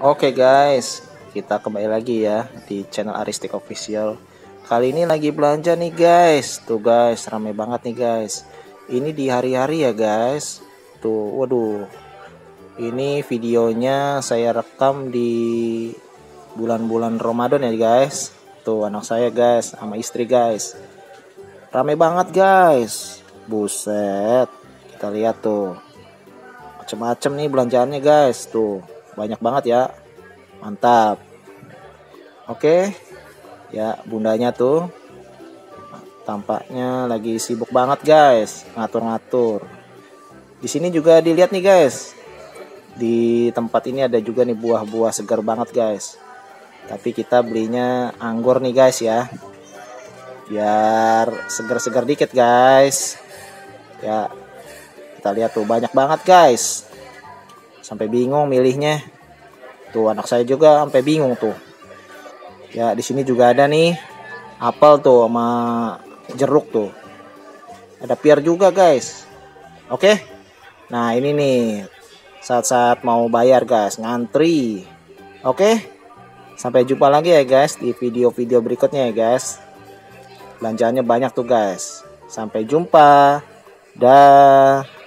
Oke guys, kita kembali lagi ya di channel Aristik Official. Kali ini lagi belanja nih guys. Tuh guys, rame banget nih guys. Ini di hari-hari ya guys. Tuh, waduh. Ini videonya saya rekam di bulan-bulan Ramadan ya guys. Tuh anak saya guys, sama istri guys. Rame banget guys. Buset. Kita lihat tuh. Macem-macem nih belanjaannya guys. Tuh, banyak banget ya. Mantap. Oke. Ya, bundanya tuh tampaknya lagi sibuk banget guys, ngatur-ngatur. Di sini juga dilihat nih guys. Di tempat ini ada juga nih buah-buah segar banget guys. Tapi kita belinya anggur nih guys ya. Biar segar-segar dikit guys. Ya, kita lihat tuh banyak banget guys. Sampai bingung milihnya. Tuh anak saya juga sampai bingung tuh. Ya, di sini juga ada nih apel tuh sama jeruk tuh. Ada pear juga, guys. Oke. Nah, ini nih saat-saat mau bayar, guys, ngantri. Oke. Sampai jumpa lagi ya, guys, di video-video berikutnya ya, guys. Belanjaannya banyak tuh, guys. Sampai jumpa. Dah.